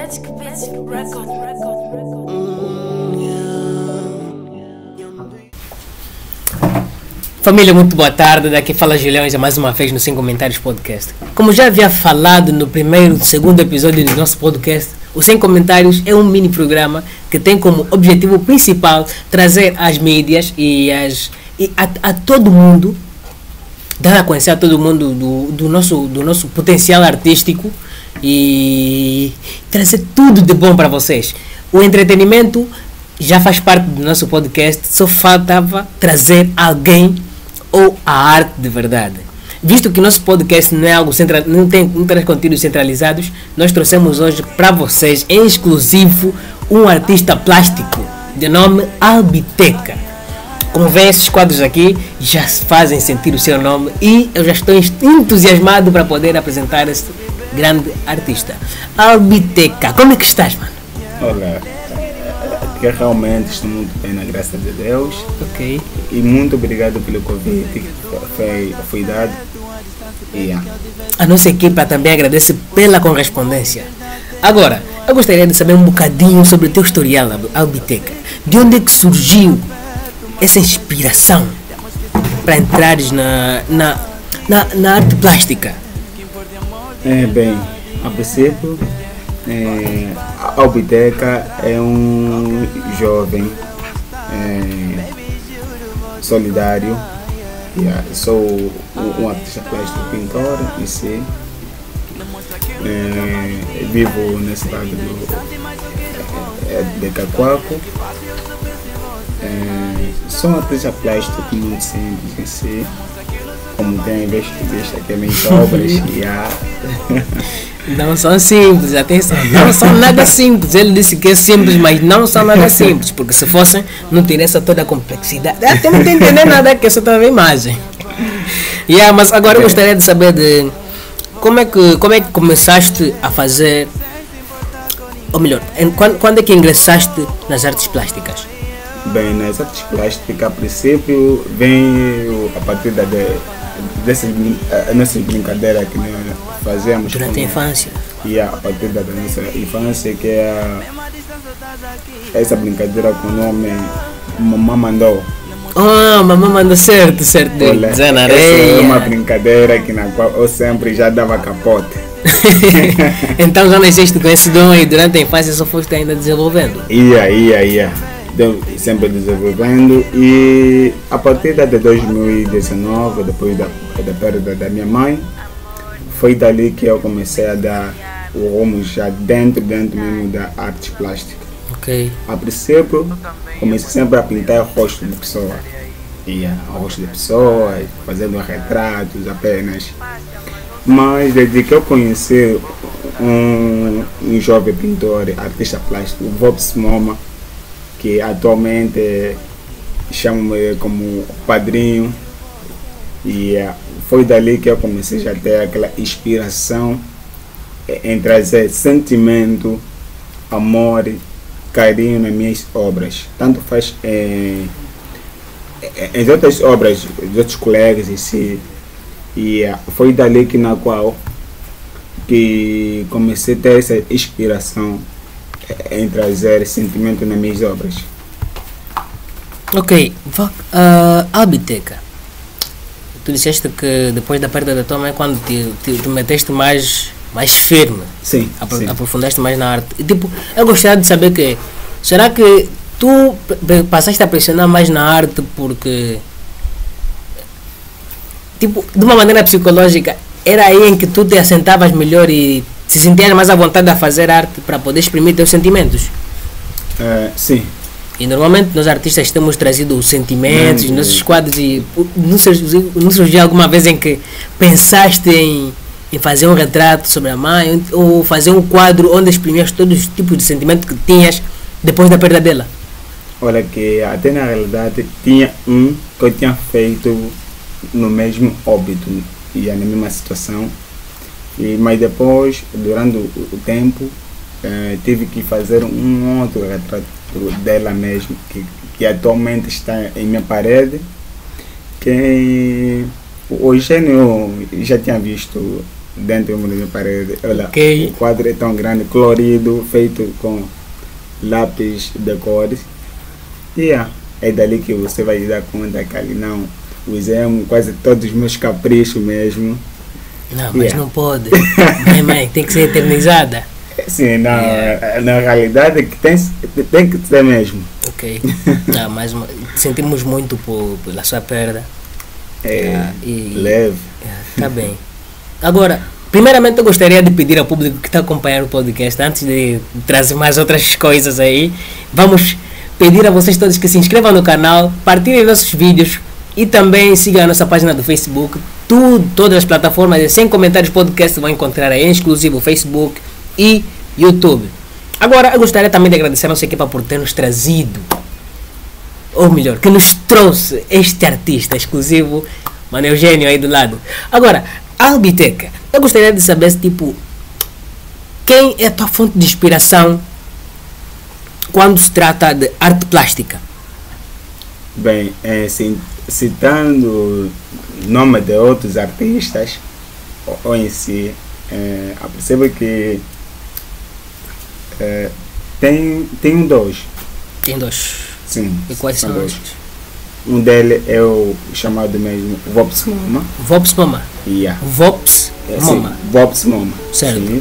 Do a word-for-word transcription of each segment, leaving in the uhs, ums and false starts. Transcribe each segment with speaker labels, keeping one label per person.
Speaker 1: Família, muito boa tarde. Daqui fala Julião já mais uma vez no Sem Comentários Podcast. Como já havia falado no primeiro e segundo episódio do nosso podcast, o Sem Comentários é um mini programa que tem como objetivo principal trazer às mídias e, as, e a, a todo mundo, dar a conhecer a todo mundo do, do, nosso, do nosso potencial artístico e trazer tudo de bom para vocês. O entretenimento já faz parte do nosso podcast, só faltava trazer alguém ou a arte de verdade. Visto que nosso podcast não é algo central, não tem, não traz conteúdos centralizados, nós trouxemos hoje para vocês em exclusivo um artista plástico de nome Albiteca. Como vêem, esses quadros aqui já fazem sentir o seu nome e eu já estou entusiasmado para poder apresentar esse grande artista. Albiteca, como é que estás, mano?
Speaker 2: Olá, que realmente estou muito bem, na graça de Deus.
Speaker 1: Ok.
Speaker 2: E muito obrigado pelo convite que foi, foi dado. Yeah.
Speaker 1: A nossa equipa também agradece pela correspondência. Agora, eu gostaria de saber um bocadinho sobre o teu historial, Albiteca. De onde é que surgiu essa inspiração para entrares na, na, na, na arte plástica?
Speaker 2: É, bem, a princípio, é, a Albiteca é um jovem é, solidário. Yeah, sou um artista plástico, pintor em si. É, vivo na cidade do, é, de Cacoaco. É, sou um artista plástico muito simples em si. Como tem visto aqui as minhas obras. Yeah.
Speaker 1: Não são simples, atenção, não são nada simples. Ele disse que é simples, mas não são nada simples, porque se fossem, não teria essa toda a complexidade. Até não estou entendendo nada, que essa toda a imagem. Yeah, mas agora eu gostaria de saber de como é que, como é que começaste a fazer, ou melhor, em, quando, quando é que ingressaste nas artes plásticas?
Speaker 2: Bem, nas artes plásticas, a princípio, vem a partir da, de, dessa a nossa brincadeira que nós fazemos
Speaker 1: durante
Speaker 2: com,
Speaker 1: a infância.
Speaker 2: E a partir da nossa infância, que é a, essa brincadeira com o nome Mamãe Mandou.
Speaker 1: Ah, mamãe mandou certo, certo.
Speaker 2: Olha, essa é uma brincadeira que na qual eu sempre já dava capote.
Speaker 1: Então já nasceste com esse dom e durante a infância só foste ainda desenvolvendo?
Speaker 2: Ia, ia, ia. Sempre desenvolvendo, e a partir de dois mil e dezenove, depois da, da perda da minha mãe, foi dali que eu comecei a dar o rumo já dentro, dentro mesmo da arte plástica.
Speaker 1: Ok.
Speaker 2: A princípio, comecei sempre a pintar o rosto de pessoa. Ia, o rosto de pessoa, fazendo retratos apenas. Mas desde que eu conheci um, um jovem pintor, artista plástico, o Vobs Moma, que atualmente chamo-me como padrinho, e uh, foi dali que eu comecei já a ter aquela inspiração em trazer sentimento, amor, carinho nas minhas obras. Tanto faz em, em outras obras dos outros colegas em si, e uh, foi dali que na qual que comecei a ter essa inspiração em trazer sentimento nas minhas obras.
Speaker 1: Ok, uh, Albiteca, tu disseste que depois da perda da tua mãe, quando te, te, te meteste mais, mais firme,
Speaker 2: sim,
Speaker 1: apro
Speaker 2: sim.
Speaker 1: aprofundaste mais na arte. E, tipo, eu gostaria de saber que, será que tu passaste a pressionar mais na arte porque, tipo, de uma maneira psicológica, era aí em que tu te assentavas melhor e se sentias mais à vontade a fazer arte para poder exprimir teus sentimentos?
Speaker 2: Uh, sim.
Speaker 1: E normalmente nós artistas temos trazido os sentimentos, os nossos quadros, e não surgiu, não surgiu alguma vez em que pensaste em, em fazer um retrato sobre a mãe ou fazer um quadro onde exprimias todos os tipos de sentimento que tinhas depois da perda dela?
Speaker 2: Olha, que até na realidade tinha um que eu tinha feito no mesmo óbito e na mesma situação. E, mas depois, durante o, o tempo, eh, tive que fazer um outro retrato dela mesmo, que, que atualmente está em minha parede, que o Eugênio já tinha visto dentro da minha parede. Olha,
Speaker 1: Ok.
Speaker 2: o quadro é tão grande, colorido, feito com lápis de cores. E yeah, é dali que você vai dar conta que ali não usamos quase todos os meus caprichos mesmo.
Speaker 1: Não, mas
Speaker 2: Yeah.
Speaker 1: não pode. Mãe, mãe, tem que ser eternizada.
Speaker 2: Sim, não,
Speaker 1: Yeah.
Speaker 2: na realidade é que tem, tem que ser mesmo.
Speaker 1: Ok. Não, mas uma- sentimos muito por, pela sua perda.
Speaker 2: É
Speaker 1: Ah, e-
Speaker 2: leve.
Speaker 1: Está bem. Agora, primeiramente eu gostaria de pedir ao público que está acompanhando o podcast, antes de trazer mais outras coisas aí, vamos pedir a vocês todos que se inscrevam no canal, partilhem nossos vídeos e também sigam a nossa página do Facebook. Tudo, todas as plataformas de Sem Comentários Podcast vão encontrar aí, em exclusivo Facebook e YouTube. Agora, eu gostaria também de agradecer a nossa equipa por ter nos trazido, ou melhor, que nos trouxe este artista exclusivo, Mano Eugênio aí do lado. Agora, a Albiteca, eu gostaria de saber, tipo, quem é a tua fonte de inspiração quando se trata de arte plástica?
Speaker 2: Bem, é, ci- citando nome de outros artistas, ou, ou em si, é, eu percebo que é, tem, tem dois.
Speaker 1: Tem dois.
Speaker 2: Sim,
Speaker 1: E quais são
Speaker 2: dois.
Speaker 1: os?
Speaker 2: Um deles é o chamado mesmo Vops Moma.
Speaker 1: Vops Mama.
Speaker 2: Yeah.
Speaker 1: Vops
Speaker 2: É,
Speaker 1: Mama.
Speaker 2: sim, Vops Moma.
Speaker 1: Certo.
Speaker 2: Sim.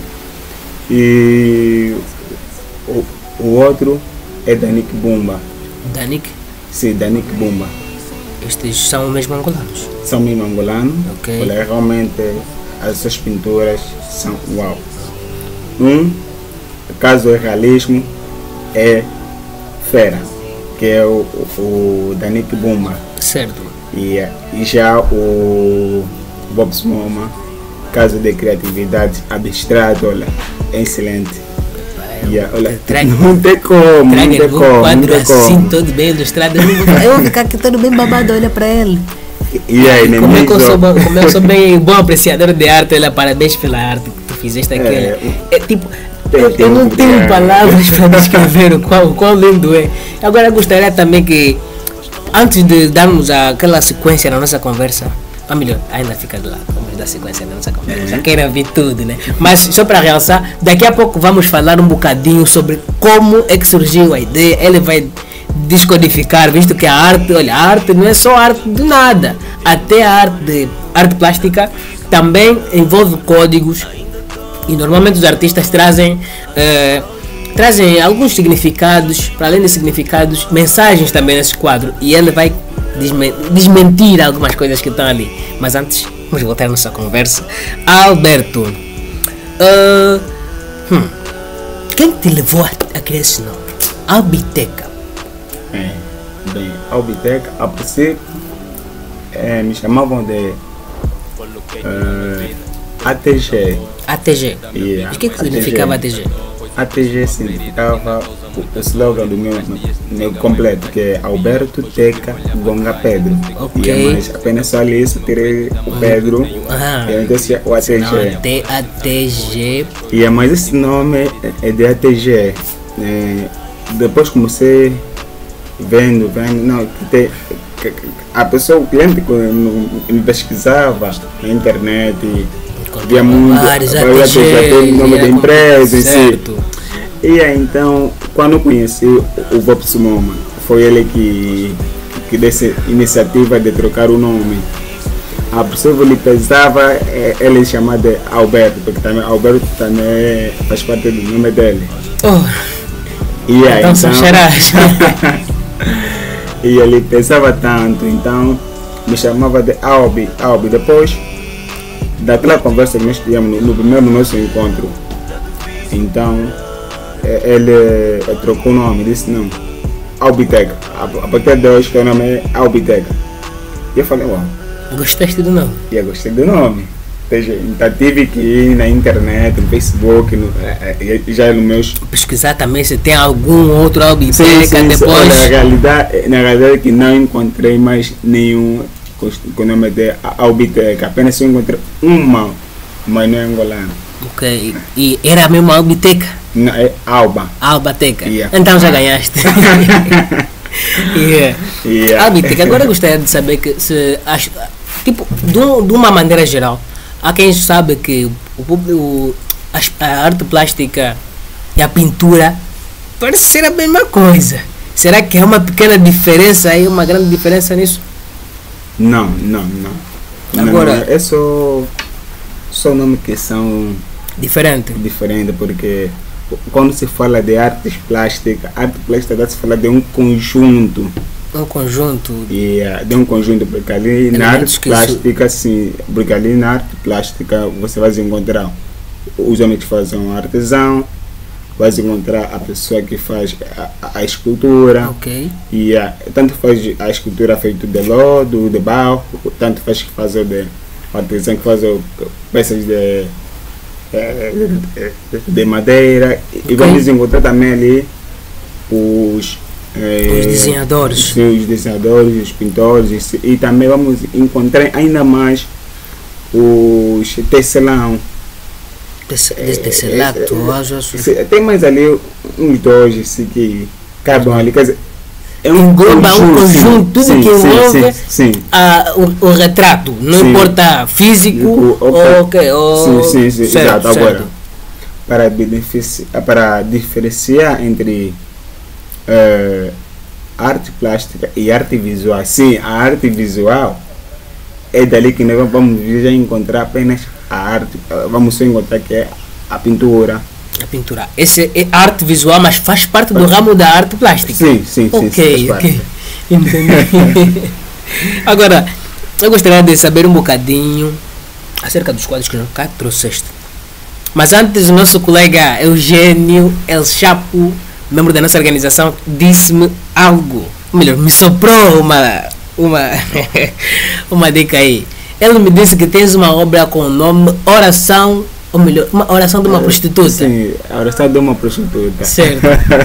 Speaker 2: E o, o outro é Danik Bumba.
Speaker 1: Danik.
Speaker 2: Sim, Danik Bumba.
Speaker 1: Estes são mesmo angolanos.
Speaker 2: São mesmo angolanos.
Speaker 1: Ok.
Speaker 2: Olha, realmente as suas pinturas são uau. Um, caso é realismo, é Fera, que é o, o, o Danik Bumba.
Speaker 1: Certo.
Speaker 2: E, e já o Bobs Moma, caso de criatividade abstrato, olha, é excelente. Yeah, olha,
Speaker 1: Traga-
Speaker 2: não tem como, não
Speaker 1: Traga
Speaker 2: tem
Speaker 1: um
Speaker 2: como, não
Speaker 1: quadro
Speaker 2: tem
Speaker 1: assim,
Speaker 2: como.
Speaker 1: todo bem ilustrado. Eu não vou- eu vou ficar aqui todo bem babado, olha para ele.
Speaker 2: E aí,
Speaker 1: Como é que eu
Speaker 2: inimigo,
Speaker 1: sou, bom- como eu sou bem bom apreciador de arte, olha, parabéns pela arte que tu fizeste aqui.
Speaker 2: É,
Speaker 1: olha. É, tipo,
Speaker 2: tem
Speaker 1: eu, eu não
Speaker 2: tempo,
Speaker 1: tenho
Speaker 2: é.
Speaker 1: palavras para descrever o quão, o quão lindo é. Agora eu gostaria também que, antes de darmos aquela sequência na nossa conversa, ou melhor, ainda fica de lado, vamos dar sequência na nossa conversa, já quero ver tudo, né? Mas só para realçar, daqui a pouco vamos falar um bocadinho sobre como é que surgiu a ideia. Ele vai descodificar, visto que a arte, olha, a arte não é só arte de nada, até a arte de arte plástica também envolve códigos e normalmente os artistas trazem eh, trazem alguns significados, para além de significados, mensagens também nesse quadro, e ele vai desmen- desmentir algumas coisas que estão ali. Mas antes, vamos voltar à nossa conversa. Alberto, ah, hum, quem te levou a, a criar esse nome? Albiteca.
Speaker 2: É, bem, Albiteca, a princípio, é, me chamavam de é, A T G.
Speaker 1: A T G.
Speaker 2: Yeah,
Speaker 1: E o que, que
Speaker 2: A T G.
Speaker 1: significava A T G?
Speaker 2: A T G significava o, o slogan do meu, meu completo, que é Alberto Teca Gonga Pedro.
Speaker 1: Ok.
Speaker 2: E é mais apenas só ali, só tirei o Pedro,
Speaker 1: Ah.
Speaker 2: e então esse é o A T G.
Speaker 1: Não, T A T G.
Speaker 2: E é, mas esse nome é- é de A T G. É, depois comecei vendo, vendo, não, que tem, que- que- a pessoa, o cliente que me me pesquisava na internet, e via muito,
Speaker 1: Vários
Speaker 2: agora
Speaker 1: A T G,
Speaker 2: já tem o nome
Speaker 1: era
Speaker 2: da empresa em si.
Speaker 1: certo.
Speaker 2: E aí, então, quando eu conheci o Vops Moma, foi ele que, que desse iniciativa de trocar o nome. A pessoa lhe pesava eh, ele chamar de Alberto, porque também Alberto também faz parte do nome dele.
Speaker 1: Oh,
Speaker 2: E aí,
Speaker 1: então são cheirais.
Speaker 2: e ele pesava tanto, então me chamava de Albi, Albi. Depois daquela conversa que nós tivemos no, no primeiro nosso encontro, então eh, ele eh, trocou o nome, disse não, Albiteca. A, a partir de hoje que o nome é Albiteca. E eu falei, uau,
Speaker 1: Gostaste do nome?
Speaker 2: e eu gostei do nome. Ou seja, então tive que ir na internet, no Facebook, no, eh, eh, já no meus.
Speaker 1: Pesquisar também se tem algum outro
Speaker 2: Sim,
Speaker 1: Albiteca
Speaker 2: sim, sim.
Speaker 1: depois.
Speaker 2: Olha, na realidade, na realidade que não encontrei mais nenhum com com o nome de Albiteca, apenas só encontrei uma, mas não é angolana.
Speaker 1: Ok. E era mesmo Albiteca?
Speaker 2: Não, é Alba.
Speaker 1: Albateca.
Speaker 2: Yeah.
Speaker 1: Então já ganhaste. Yeah.
Speaker 2: Yeah.
Speaker 1: Albiteca, agora eu gostaria de saber que se acho, tipo, de, um- de uma maneira geral, há quem sabe que o, o, a, a arte plástica e a pintura parece ser a mesma coisa. Será que há uma pequena diferença aí, uma grande diferença nisso?
Speaker 2: Não, não, não.
Speaker 1: Agora,
Speaker 2: não, não, é só, só nomes que são
Speaker 1: diferente.
Speaker 2: diferentes, porque quando se fala de artes plásticas, arte plástica dá-se falar de um conjunto.
Speaker 1: Um conjunto.
Speaker 2: Yeah, de um conjunto, porque ali na arte plástica, sim, porque ali na arte plástica você vai encontrar os homens que fazem artesão, vai encontrar a pessoa que faz a, a, a escultura.
Speaker 1: Ok.
Speaker 2: E yeah, tanto faz a escultura feita de lodo, de barro, tanto faz que faz o de o artesão que faz o, peças de, de, de madeira. Okay. E vamos encontrar também ali os
Speaker 1: os desenhadores,
Speaker 2: sim, os desenhadores, os pintores, e, e também vamos encontrar ainda mais os tecelão.
Speaker 1: Tecelato,
Speaker 2: é, é, tem mais ali uns dois assim, que cabem ali, quer dizer, é um
Speaker 1: engloba um conjunto, tudo sim, que envolve sim, sim, sim. A, o, o retrato, não sim. importa físico o, ou, okay, ou
Speaker 2: sim, sim, sim,
Speaker 1: certo,
Speaker 2: exato.
Speaker 1: Certo.
Speaker 2: Agora, para, beneficiar, para diferenciar entre Uh, arte plástica e arte visual, sim, a arte visual é dali que nós vamos já encontrar apenas a arte, vamos só encontrar que é a pintura.
Speaker 1: A pintura, esse é arte visual, mas faz parte do ramo da arte plástica.
Speaker 2: Sim, sim, sim.
Speaker 1: Ok,
Speaker 2: sim,
Speaker 1: ok. Entendi. Agora, eu gostaria de saber um bocadinho acerca dos quadros que cá trouxeste. Mas antes, o nosso colega Eugênio El Chapo, membro da nossa organização, disse-me algo, ou melhor, me soprou uma, uma, uma dica aí. Ele me disse que tens uma obra com o nome Oração, ou melhor, uma oração de uma prostituta.
Speaker 2: Sim, a oração de uma prostituta.
Speaker 1: Certo.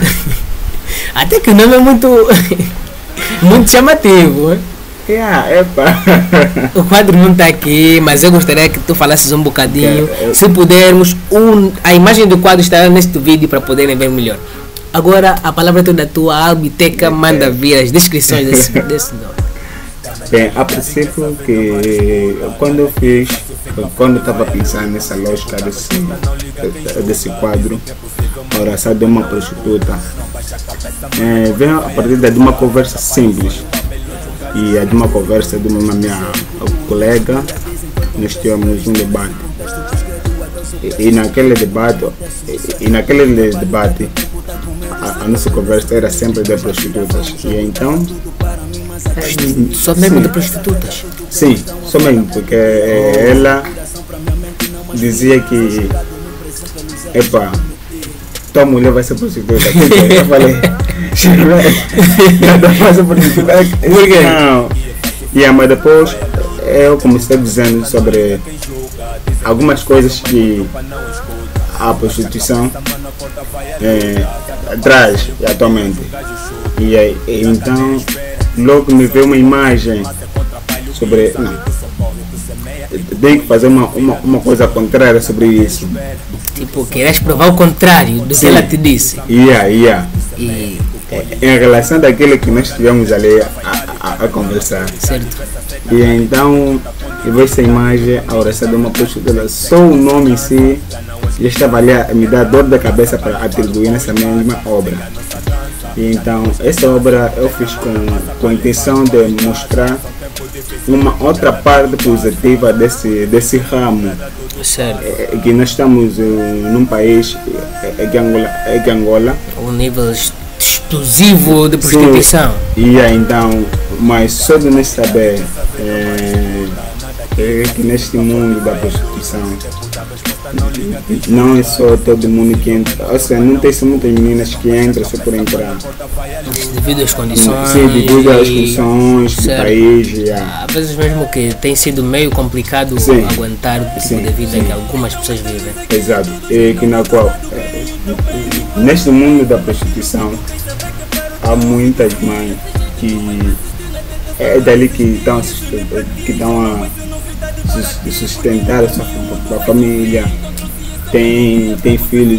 Speaker 1: Até que o nome é muito, muito chamativo.
Speaker 2: Yeah, epa.
Speaker 1: O quadro não está aqui, mas eu gostaria que tu falasses um bocadinho. Yeah, eu... Se pudermos, um, a imagem do quadro estará neste vídeo para poderem ver melhor. Agora a palavra é toda tua, a Albiteca manda vir as descrições desse, desse nome.
Speaker 2: Bem, a princípio que quando eu fiz, quando eu estava pensando nessa lógica desse, desse quadro, a oração de uma prostituta, é, veio a partir de uma conversa simples. E é de uma conversa de uma minha colega, nós tivemos um debate. E, e naquele debate, e, e naquele debate, a, a nossa conversa era sempre de prostitutas. E então.
Speaker 1: Só mesmo de prostitutas?
Speaker 2: Sim, só mesmo, porque ela dizia que. Epa, tua mulher vai ser prostituta. Eu falei. Nada mais a prostituta. Por quê? Não. Yeah, mas depois eu comecei dizendo sobre algumas coisas que a prostituição é, traz atualmente. E, e então logo me veio uma imagem sobre. Não, tenho que fazer uma, uma, uma coisa contrária sobre isso.
Speaker 1: Tipo, queres provar o contrário do que ela te disse.
Speaker 2: Yeah, yeah.
Speaker 1: E
Speaker 2: em relação daquilo que nós tivemos ali a, a, a conversar.
Speaker 1: Certo.
Speaker 2: E então eu vi essa imagem, a oração de uma prostituta, só o nome em si já estava ali a me dar dor da cabeça para atribuir nessa mesma obra. E então essa obra eu fiz com, com a intenção de mostrar uma outra parte positiva desse, desse ramo.
Speaker 1: Certo.
Speaker 2: É, que nós estamos uh, num país é, é Angola, é Angola.
Speaker 1: Um nível explosivo de prostituição.
Speaker 2: Sim. E aí, então, mas só de nós saber é, é que neste mundo da prostituição não é só todo mundo que entra, ou seja, não tem só muitas meninas que entram só por entrar.
Speaker 1: Devido às condições.
Speaker 2: Sim, devido às condições do país. Yeah.
Speaker 1: Às vezes mesmo que tem sido meio complicado sim. aguentar o tipo sim, de vida sim. que algumas pessoas vivem.
Speaker 2: Exato. E que na qual, é, neste mundo da prostituição, há muitas mães que é dali que estão que estão a sustentar a sua a família, tem, tem filhos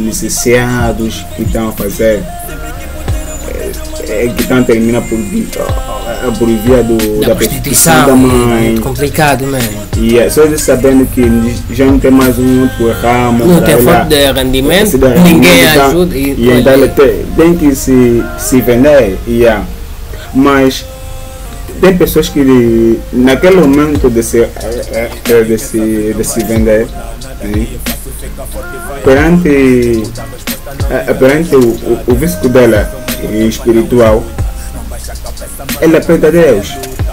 Speaker 2: licenciados que estão a fazer, é, é, que estão a terminar por por via do,
Speaker 1: da,
Speaker 2: da
Speaker 1: prostituição
Speaker 2: da mãe.
Speaker 1: É muito complicado mesmo.
Speaker 2: E yeah, só de sabendo que já não tem mais um outro ramo.
Speaker 1: Não tem fonte de rendimento, ninguém
Speaker 2: então,
Speaker 1: ajuda. E,
Speaker 2: e então ele tem, tem que se, se vender. Yeah. Mas tem pessoas que naquele momento de se, de se, de se vender, né, perante, perante o, o, o vício dela espiritual, ela pede a Deus.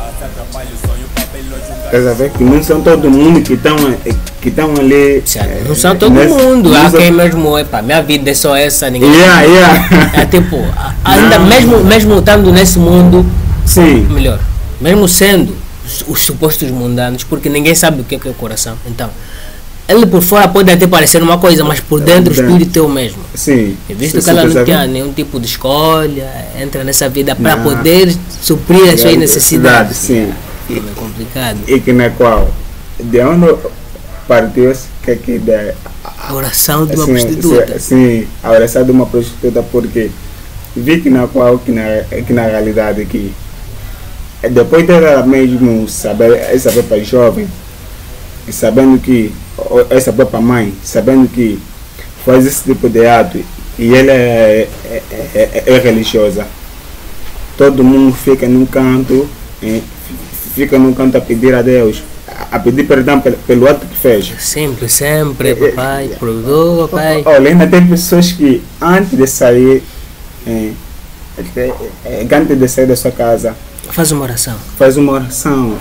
Speaker 2: Estás a ver que não são todo mundo que estão que estão ali.
Speaker 1: Certo. Não são todo nesse, mundo. Há quem mesmo é para minha vida é só essa. Ninguém
Speaker 2: yeah, yeah.
Speaker 1: É tipo, ainda mesmo, mesmo estando nesse mundo,
Speaker 2: sim.
Speaker 1: Melhor, mesmo sendo os, os supostos mundanos, porque ninguém sabe o que é, que é o coração. Então, ele por fora pode até parecer uma coisa, mas por dentro o espírito é o mesmo.
Speaker 2: Sim.
Speaker 1: E visto sim, que ela não tinha nenhum tipo de escolha, entra nessa vida para poder suprir as suas necessidades.
Speaker 2: Sim.
Speaker 1: É complicado.
Speaker 2: E que na qual, de onde partiu-se que aqui da
Speaker 1: a oração de uma
Speaker 2: sim,
Speaker 1: prostituta.
Speaker 2: Sim, a oração de uma prostituta, porque vi que na qual, que na, que na realidade que depois dela mesmo saber, saber para jovem, sabendo que essa própria mãe, sabendo que faz esse tipo de ato e ela é, é, é, é religiosa, todo mundo fica num canto, é, fica num canto a pedir a Deus, a pedir perdão pelo, pelo ato que fez.
Speaker 1: Sempre, sempre, papai, perdoa, papai.
Speaker 2: Olha, ainda tem pessoas que antes de sair, é, é, antes de sair da sua casa,
Speaker 1: faz uma oração.
Speaker 2: Faz uma oração.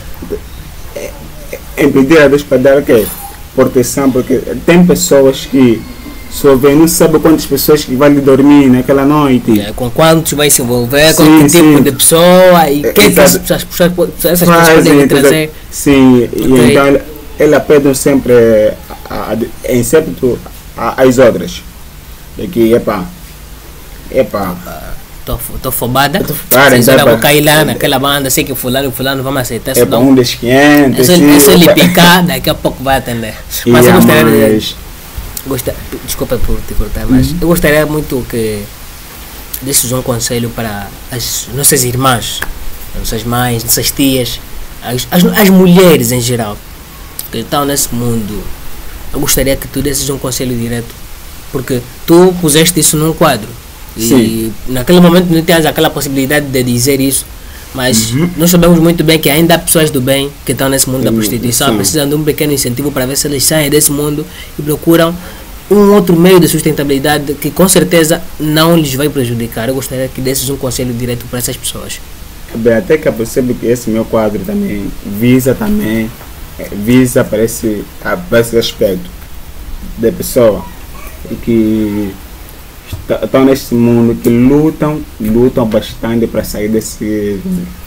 Speaker 2: É, é pedir a Deus para dar o quê? Proteção, porque tem pessoas que só vem, não sabe quantas pessoas que vão dormir naquela noite.
Speaker 1: É, com quantos vai se envolver,
Speaker 2: sim,
Speaker 1: com que
Speaker 2: sim.
Speaker 1: tipo de pessoa e o que, que essas pessoas, essas pessoas podem trazer.
Speaker 2: Sim, okay. E então ela, ela pede sempre, a, a, excepto as outras. Que, epa, epa.
Speaker 1: Estou fobada,
Speaker 2: vocês
Speaker 1: agora vou cair lá naquela banda, sei que fulano, fulano vamos aceitar.
Speaker 2: É para um dos quinhentos.
Speaker 1: É só ele picar, daqui a pouco vai atender. Mas
Speaker 2: yeah,
Speaker 1: eu gostaria
Speaker 2: mas...
Speaker 1: de... Gosta, desculpa por te cortar, mas uhum. eu gostaria muito que desses um conselho para as nossas irmãs, nossas mães, nossas tias, as, as, as mulheres em geral, que estão nesse mundo. Eu gostaria que tu desses um conselho direto, porque tu puseste isso num quadro. E sim. Naquele momento não tens aquela possibilidade de dizer isso, mas uhum. nós sabemos muito bem que ainda há pessoas do bem que estão nesse mundo sim, da prostituição, sim. precisam de um pequeno incentivo para ver se eles saem desse mundo e procuram um outro meio de sustentabilidade que com certeza não lhes vai prejudicar. Eu gostaria que desses um conselho direto para essas pessoas.
Speaker 2: Bem, até que eu percebo que esse meu quadro também visa também, visa para esse, para esse aspecto da pessoa que estão neste mundo, que lutam, lutam bastante para sair desse,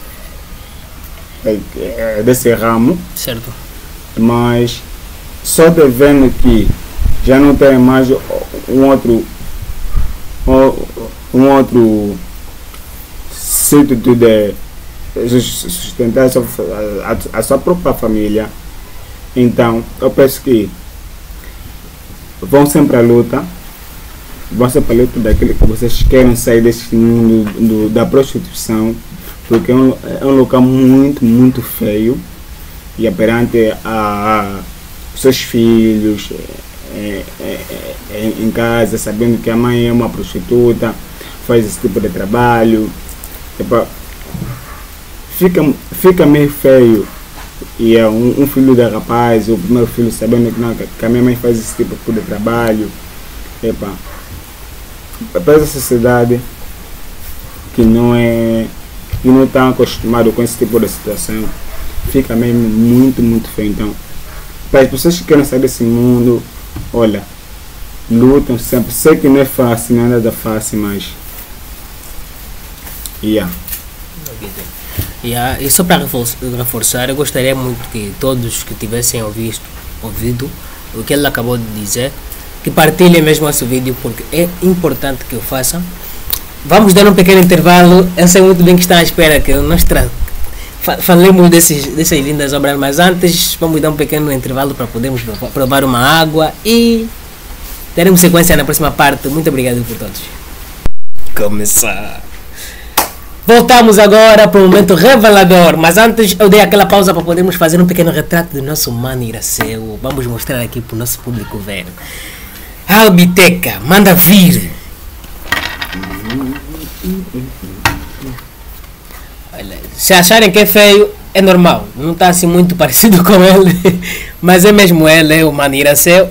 Speaker 2: desse ramo.
Speaker 1: Certo.
Speaker 2: Mas só de vendo que já não tem mais um outro um outro sítio de sustentar a sua, a, a sua própria família, então eu penso que vão sempre à luta. Vão ser para luta daquilo que vocês querem sair desse mundo do, da prostituição, porque é um, é um local muito, muito feio e é perante a, a seus filhos é, é, é, em casa, sabendo que a mãe é uma prostituta, faz esse tipo de trabalho. Epa, fica, fica meio feio e é um, um filho da rapaz, o primeiro filho sabendo que, não, que a minha mãe faz esse tipo de trabalho. Epa, para essa sociedade que não é que não está acostumado com esse tipo de situação, fica mesmo muito, muito feio. Então, para as pessoas que querem sair desse mundo, olha, lutam sempre. Sei que não é fácil, não é nada fácil, mas yeah.
Speaker 1: Yeah. E só para reforçar, eu gostaria muito que todos que tivessem ouvido, ouvido o que ele acabou de dizer, que partilhem mesmo esse vídeo, porque é importante que o façam. Vamos dar um pequeno intervalo. Eu sei muito bem que estão à espera que nós tra falemos desses, dessas lindas obras, mas antes vamos dar um pequeno intervalo para podermos provar uma água e teremos sequência na próxima parte. Muito obrigado por todos. Começar. Voltamos agora para o momento revelador, mas antes eu dei aquela pausa para podermos fazer um pequeno retrato do nosso mano Iraceu. Vamos mostrar aqui para o nosso público ver. Albiteca, manda vir. Olha, se acharem que é feio, é normal. Não está assim muito parecido com ele, mas é mesmo ele, é o mano Iraceu.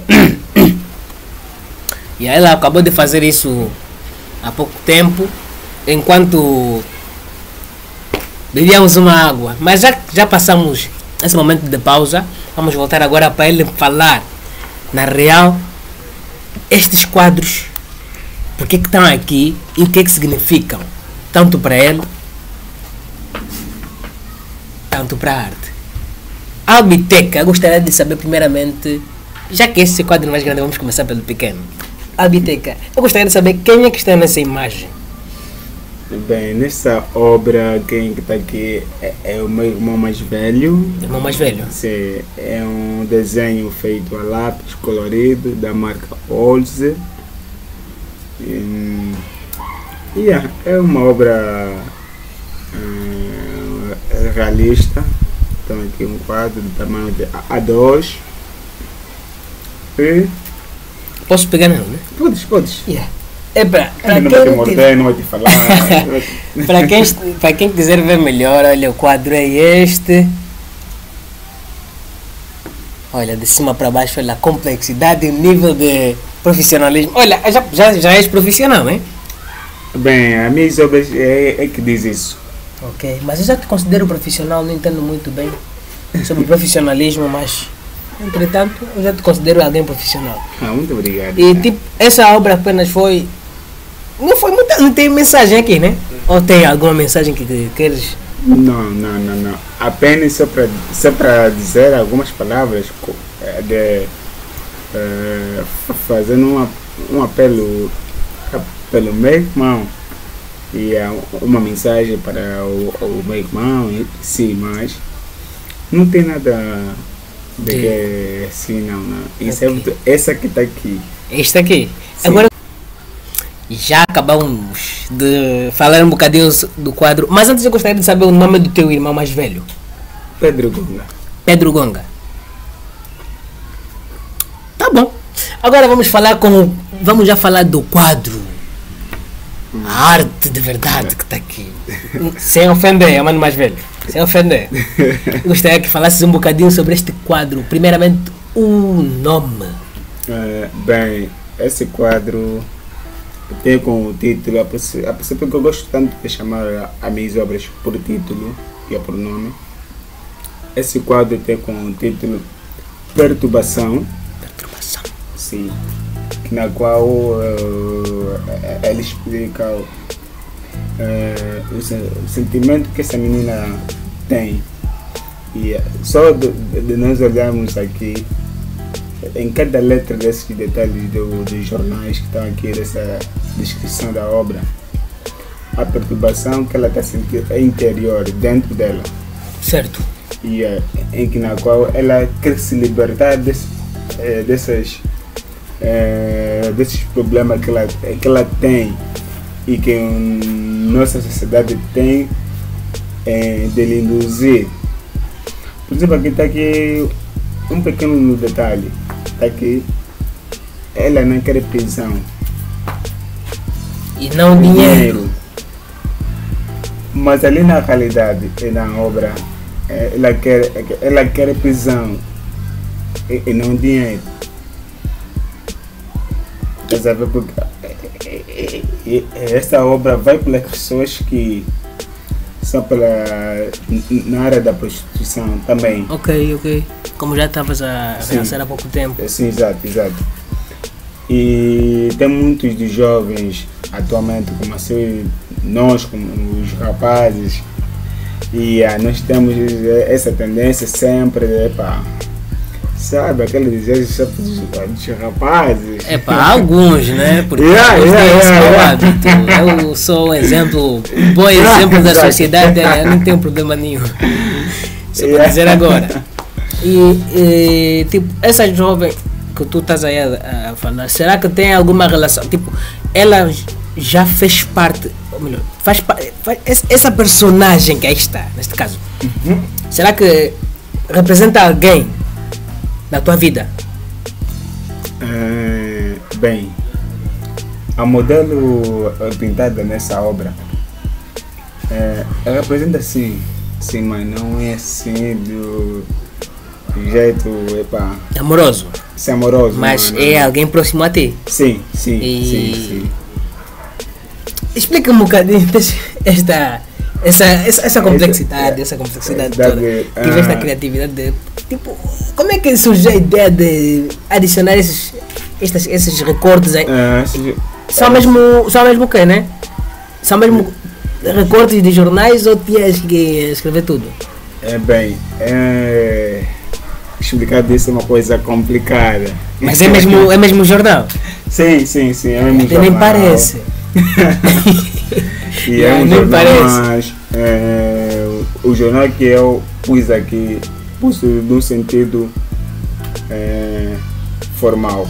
Speaker 1: E ela acabou de fazer isso há pouco tempo, enquanto bebíamos uma água. Mas já, já passamos esse momento de pausa, vamos voltar agora para ele falar, na real, estes quadros, porque que estão aqui e o que é que significam, tanto para ele, tanto para a arte. Albiteca, eu gostaria de saber primeiramente, já que esse quadro é mais grande, vamos começar pelo pequeno. Albiteca, eu gostaria de saber quem é que está nessa imagem.
Speaker 2: Bem, nessa obra, quem está aqui é, é o meu irmão mais velho.
Speaker 1: O irmão mais velho?
Speaker 2: Sim, é um desenho feito a lápis colorido da marca Olze. E, yeah, é uma obra uh, realista. Então aqui um quadro do tamanho de A dois. E
Speaker 1: posso pegar não, né?
Speaker 2: Podes, podes.
Speaker 1: Yeah. É para
Speaker 2: quem não vai te morder, não vai te falar.
Speaker 1: Para quem, para quem quiser ver melhor, olha, o quadro é este. Olha, de cima para baixo, olha a complexidade e o nível de profissionalismo. Olha, já, já, já és profissional, hein?
Speaker 2: Bem, a minhas obras é, é que diz isso.
Speaker 1: Ok, mas eu já te considero profissional, não entendo muito bem sobre profissionalismo, mas entretanto eu já te considero alguém profissional.
Speaker 2: Ah, muito obrigado.
Speaker 1: E tipo, essa obra apenas foi. Não foi muita. Não tem mensagem aqui, né? Ou tem alguma mensagem que, que queres?
Speaker 2: Não, não, não, não. Apenas só para só para dizer algumas palavras de uh, fazendo um, um apelo pelo meu irmão e uh, uma mensagem para o, o meu irmão, sim, mas não tem nada de que sim, não, não. Isso okay. É, essa que está aqui.
Speaker 1: Este aqui.
Speaker 2: Sim.
Speaker 1: Agora já acabamos de falar um bocadinho do quadro, mas antes eu gostaria de saber o nome do teu irmão mais velho.
Speaker 2: Pedro Gonga.
Speaker 1: Pedro Gonga. Tá bom. Agora vamos falar com. Vamos já falar do quadro. A arte de verdade que está aqui. Sem ofender, é o mano mais velho. Sem ofender. Eu gostaria que falasses um bocadinho sobre este quadro. Primeiramente, o nome.
Speaker 2: Uh, bem, esse quadro tem como título, a princípio que eu gosto tanto de chamar as minhas obras por título e por nome. Esse quadro tem como título Perturbação.
Speaker 1: Perturbação.
Speaker 2: Sim. Na qual uh, ele explica uh, o sentimento que essa menina tem. E só de, de nós olharmos aqui, em cada letra desses detalhes do, dos jornais que estão aqui, dessa descrição da obra, a perturbação que ela está sentindo é interior, dentro dela.
Speaker 1: Certo.
Speaker 2: E uh, em que na qual ela quer se libertar desse, uh, dessas É, desses problemas que ela, que ela tem e que um, nossa sociedade tem é, de lhe induzir. Por exemplo, aqui está aqui um pequeno detalhe. Está aqui, ela não quer prisão.
Speaker 1: E não dinheiro. dinheiro.
Speaker 2: Mas ali na realidade e na obra, ela quer, ela quer prisão e, e não dinheiro. Porque esta obra vai pelas pessoas que são pela, na área da prostituição também.
Speaker 1: Ok, ok. Como já estavas a pensar há pouco tempo.
Speaker 2: Sim, exato, exato. E tem muitos dos jovens atualmente, como assim, nós, como os rapazes, e ah, nós temos essa tendência sempre de, epa, sabe, aquele desejo dos rapazes.
Speaker 1: É para alguns, né? Porque
Speaker 2: yeah,
Speaker 1: alguns
Speaker 2: yeah,
Speaker 1: têm esse
Speaker 2: yeah,
Speaker 1: mau
Speaker 2: yeah.
Speaker 1: hábito. Eu sou um exemplo, um bom exemplo da sociedade, eu não tenho problema nenhum. Só para dizer agora. E, e tipo, essa jovem que tu estás aí a, a falar, será que tem alguma relação? Tipo, ela já fez parte, ou melhor, faz, faz essa personagem que aí está, neste caso, uhum. será que representa alguém na tua vida?
Speaker 2: É, bem, a modelo pintada nessa obra é, ela representa sim, sim, mas não é assim do jeito epa,
Speaker 1: amoroso.
Speaker 2: Sim, amoroso.
Speaker 1: Mas
Speaker 2: não,
Speaker 1: é
Speaker 2: não.
Speaker 1: alguém próximo a ti.
Speaker 2: Sim, sim,
Speaker 1: e...
Speaker 2: sim, sim.
Speaker 1: Explica-me um bocadinho esta, essa, essa, essa complexidade, essa complexidade toda. Tive esta criatividade de, tipo, como é que surgiu a ideia de adicionar esses, estes, esses recortes aí?
Speaker 2: Ah, se,
Speaker 1: só, é, mesmo, só mesmo o quê, né? Só mesmo recortes de jornais ou tinhas que escrever tudo?
Speaker 2: É bem, é, explicar disso é uma coisa complicada.
Speaker 1: Mas é mesmo, é mesmo jornal?
Speaker 2: Sim, sim, sim, é mesmo jornal.
Speaker 1: Nem parece.
Speaker 2: E é um
Speaker 1: nem
Speaker 2: jornal,
Speaker 1: parece.
Speaker 2: Mas é, o jornal que eu pus aqui, pus num sentido é, formal.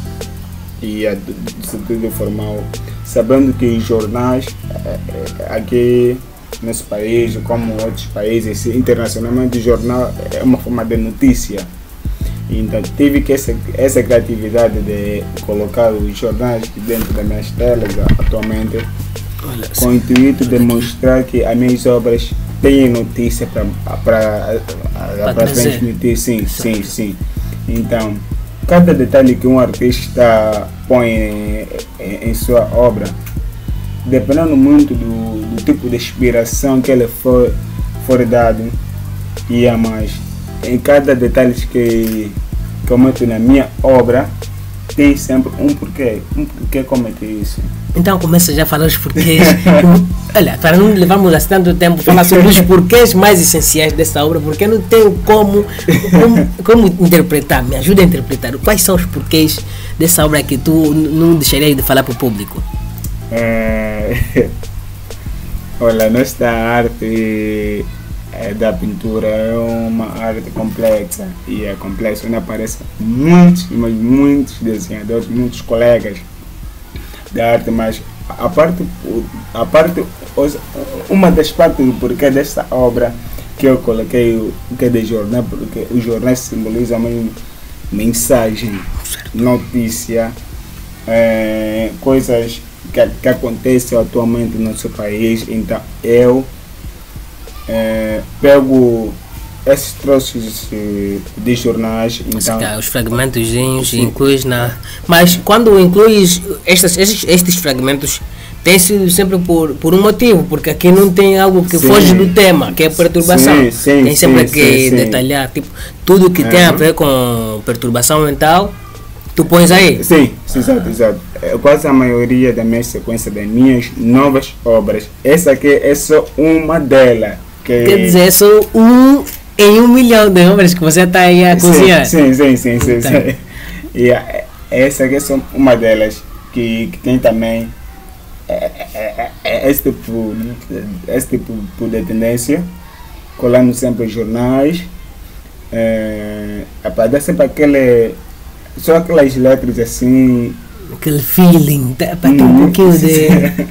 Speaker 2: E é do, do sentido formal, sabendo que os jornais é, é, aqui nesse país, como outros países, internacionalmente o jornal é uma forma de notícia. Então tive que essa, essa criatividade de colocar os jornais dentro das minhas telas atualmente. Olha, com o intuito de mostrar que as minhas obras têm notícia para transmitir. Sim, sim, sim. Então, cada detalhe que um artista põe em, em, em sua obra, dependendo muito do, do tipo de inspiração que ele for, for dado, e a mais, em cada detalhe que, que eu meto na minha obra, tem sempre um porquê, um porquê cometer isso.
Speaker 1: Então começa já a falar os porquês. Olha, para não levarmos assim tanto tempo falar sobre os porquês mais essenciais dessa obra, porque eu não tenho como, como, como interpretar, me ajuda a interpretar. Quais são os porquês dessa obra que tu não deixarias de falar para o público?
Speaker 2: É, olha, nossa arte é, da pintura é uma arte complexa e é complexa, onde aparecem muitos, mas muitos desenhadores, muitos colegas da arte, mas a parte, a parte, uma das partes do porquê desta obra que eu coloquei o que é de jornal, porque os jornais simbolizam uma mensagem, notícia, é, coisas que, que acontecem atualmente no nosso país. Então eu é, pego esses troços de jornais, então
Speaker 1: tá, os fragmentos e incluís na... Mas quando incluís estes, estes, estes fragmentos, tem sido sempre por, por um motivo, porque aqui não tem algo que sim. foge do tema, que é perturbação. Sim, sim, tem sempre sim, que sim, detalhar, tipo, tudo que é. tem a ver com perturbação mental, tu pões aí.
Speaker 2: Sim, sim, exato, exato. É, quase a maioria da minha sequência das minhas novas obras, essa aqui é só uma delas. Que...
Speaker 1: Quer dizer, é só um em um milhão de obras que você está aí a cozinhar.
Speaker 2: Sim, sim, sim, sim, sim, sim. E a, essa aqui é só uma delas, que, que tem também é, é, é, esse, tipo, esse tipo de tendência, colando sempre jornais, é, é para dar sempre aquele, só aquelas letras assim,
Speaker 1: aquele feeling, para ter um pouquinho de...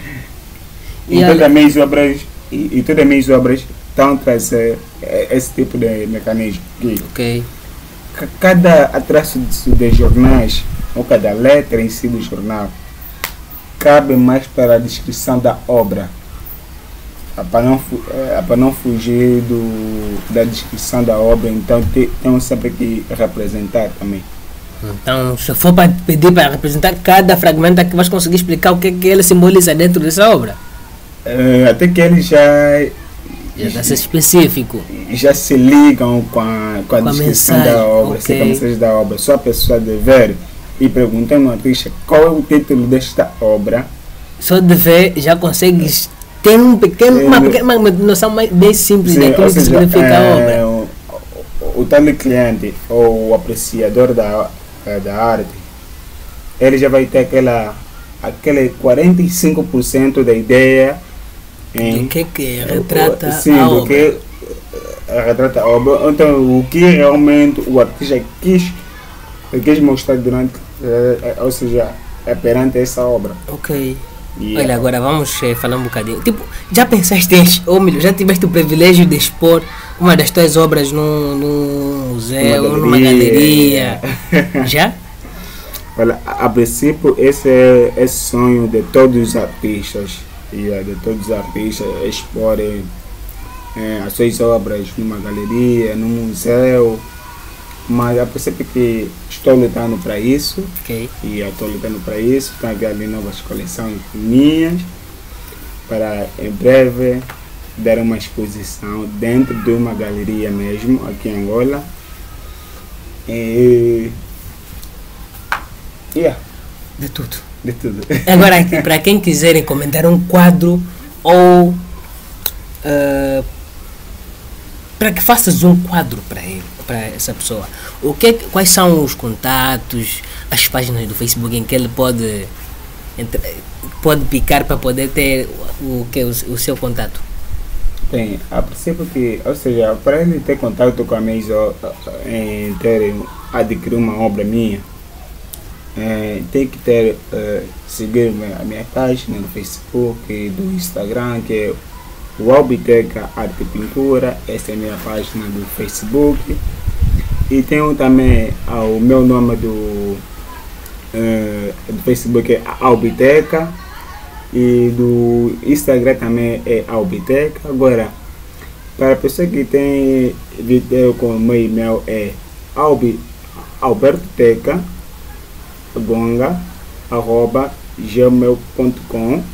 Speaker 2: e todas as minhas obras, e, e todas as minhas obras estão a trazer esse tipo de mecanismo.
Speaker 1: Ok.
Speaker 2: Cada atraso de, de jornais, ou cada letra em si do jornal, cabe mais para a descrição da obra, para não, para não fugir do, da descrição da obra. Então temos sempre que representar também.
Speaker 1: Então, se for para pedir para representar cada fragmento, é que vais conseguir explicar o que é que ele simboliza dentro dessa obra?
Speaker 2: É, até que ele já
Speaker 1: já está ser específico,
Speaker 2: já se ligam com a, com a com descrição a mensagem, da obra, okay. Com a mensagem da obra. Só a pessoa de ver e perguntando ao artista qual é o título desta obra,
Speaker 1: só de ver já consegues ter um pequeno, é, uma, pequena, uma noção mais, bem simples sim, daquilo que seja, significa é, a obra.
Speaker 2: O, o tal cliente ou o apreciador da, da arte, ele já vai ter aquela, aquele quarenta e cinco por cento da ideia
Speaker 1: do que que retrata
Speaker 2: sim,
Speaker 1: a
Speaker 2: do
Speaker 1: obra.
Speaker 2: Que retrata a obra. Então, o que realmente o artista quis, quis mostrar durante, ou seja, é perante essa obra.
Speaker 1: Ok. Yeah. Olha, agora vamos eh, falar um bocadinho. Tipo, já pensaste em, ou melhor, já tiveste o privilégio de expor uma das tuas obras num, num museu, uma numa galeria? Já?
Speaker 2: Olha, a, a princípio esse é, é sonho de todos os artistas, yeah, de todos os artistas exporem é, as suas obras numa galeria, num museu. Mas a princípio que estou lutando para isso,
Speaker 1: okay.
Speaker 2: E eu estou lutando para isso, estão a ver ali novas coleções minhas, para em breve dar uma exposição dentro de uma galeria mesmo, aqui em Angola. E... Yeah.
Speaker 1: De tudo.
Speaker 2: De tudo.
Speaker 1: Agora, para quem quiser encomendar um quadro ou uh, para que faças um quadro para ele, para essa pessoa, o que, quais são os contatos, as páginas do Facebook em que ele pode pode picar para poder ter o que o, o seu contato?
Speaker 2: Bem, a princípio que, ou seja, para ele ter contato com a minha, em ter adquirir uma obra minha, é, tem que ter é, seguir a minha página no Facebook e do Instagram, que é o Albiteca Arte e Pintura. Essa é a minha página do Facebook. E tenho também ah, o meu nome do, uh, do Facebook é Albiteca. E do Instagram também é Albiteca. Agora, para a pessoa que tem vídeo com o meu e-mail é albi, albertoteca gonga arroba gmail ponto com.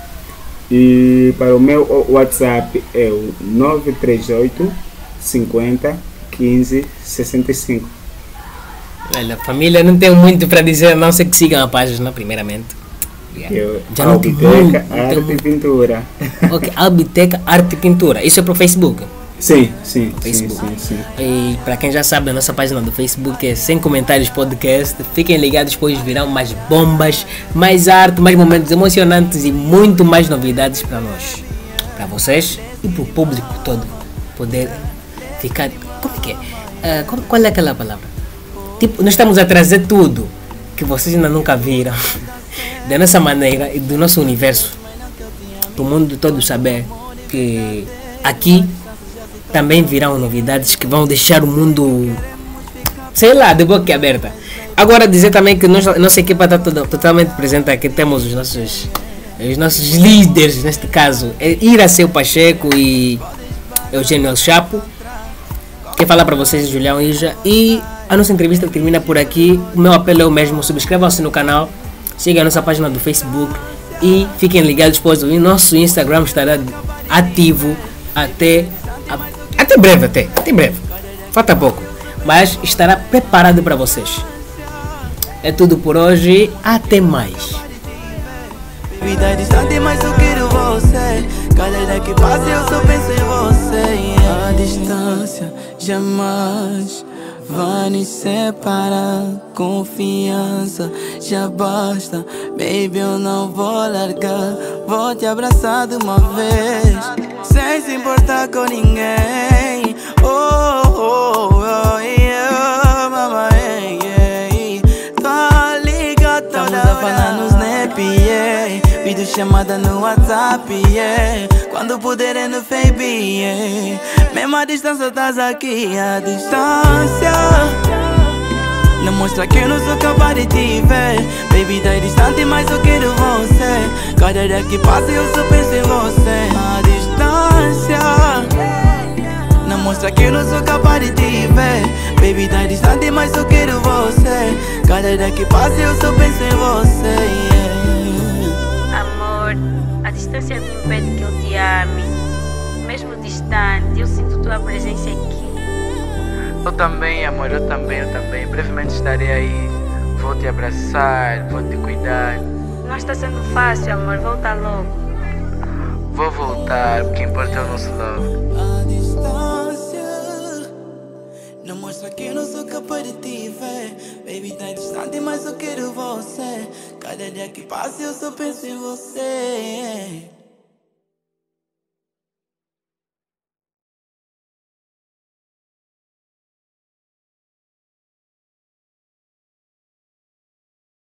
Speaker 2: E para o meu WhatsApp é o nove três oito cinquenta quinze sessenta e cinco.
Speaker 1: Olha, família, não tenho muito para dizer, a não ser que sigam a página primeiramente.
Speaker 2: Yeah. Já não tem muito, Arte e Pintura.
Speaker 1: Ok, Albiteca Arte e Pintura. Isso é para o Facebook?
Speaker 2: Sim, sim,
Speaker 1: Facebook.
Speaker 2: sim, sim, sim.
Speaker 1: E para quem já sabe, a nossa página do Facebook é Sem Comentários Podcast. Fiquem ligados, pois virão mais bombas, mais arte, mais momentos emocionantes e muito mais novidades para nós, para vocês e para o público todo poder ficar. Como é que é? Uh, qual, qual é aquela palavra? Tipo, nós estamos a trazer tudo que vocês ainda nunca viram da nossa maneira e do nosso universo, para o mundo todo saber que aqui também virão novidades que vão deixar o mundo, sei lá, de boca aberta. Agora dizer também que nós, nossa equipa está toda, totalmente presente aqui. Temos os nossos, os nossos líderes, neste caso, é Iraceu Pacheco e Eugênio El Chapo. Quero falar para vocês, Julião Ija. E a nossa entrevista termina por aqui. O meu apelo é o mesmo: subscrevam-se no canal, sigam a nossa página do Facebook e fiquem ligados, pois o nosso Instagram estará ativo até Até breve, até, até breve. Falta pouco, mas estará preparado para vocês. É tudo por hoje, até mais.
Speaker 3: Vida distante, mas eu quero você. Cada dia que passa eu só penso em você. A distância jamais vai nos separar. Confiança já basta, baby, eu não vou largar. Vou te abraçar de uma vez, sem se importar com ninguém. Oh, oh, oh, yeah, mama, yeah, yeah. Tô ligado toda hora. Estamos a falar no Snap, yeah. Vídeo chamada no WhatsApp, yeah. Quando puder é no Fab, yeah. Mesmo a distância estás aqui, a distância não mostra que eu não sou capaz de te ver. Baby, tá distante, mas eu quero você. Cada dia que passa eu só penso em você. A distância não mostra que eu não sou capaz de te ver. Baby, tá distante, mas eu quero você. Cada dia que passa eu só penso em você, yeah.
Speaker 4: Amor, a distância não impede que eu te ame. Mesmo distante, eu sinto tua presença aqui.
Speaker 3: Eu também, amor, eu também, eu também. Brevemente estarei aí. Vou te abraçar, vou te cuidar.
Speaker 4: Não está sendo fácil, amor, volta logo.
Speaker 3: Vou voltar, o que importa é o nosso love. A distância não mostra que eu não sou capaz de te ver. Baby, tá distante, mas eu quero você. Cada dia que passa eu só penso em você.